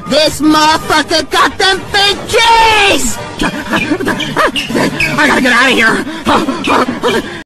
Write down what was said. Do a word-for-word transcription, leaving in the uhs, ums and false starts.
This motherfucker got them big G's! I gotta get out of here!